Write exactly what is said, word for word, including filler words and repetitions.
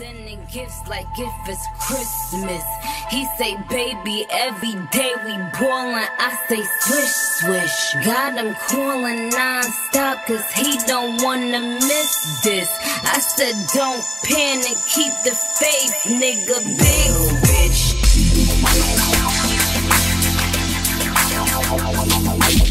Sending gifts like if it's Christmas. He say, baby, every day we ballin'. I say, swish, swish. Got him calling non-stop, cause he don't wanna miss this. I said, don't panic, keep the faith, nigga. Big bitch.